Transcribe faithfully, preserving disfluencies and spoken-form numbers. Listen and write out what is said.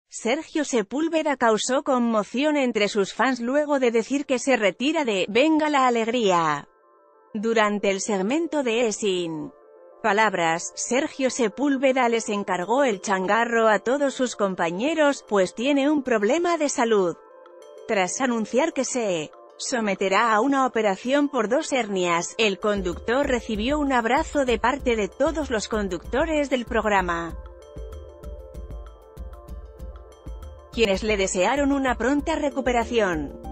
Sergio Sepúlveda causó conmoción entre sus fans luego de decir que se retira de «Venga la alegría» durante el segmento de Sin Palabras. Sergio Sepúlveda les encargó el changarro a todos sus compañeros, pues tiene un problema de salud. Tras anunciar que se someterá a una operación por dos hernias, el conductor recibió un abrazo de parte de todos los conductores del programa, quienes le desearon una pronta recuperación.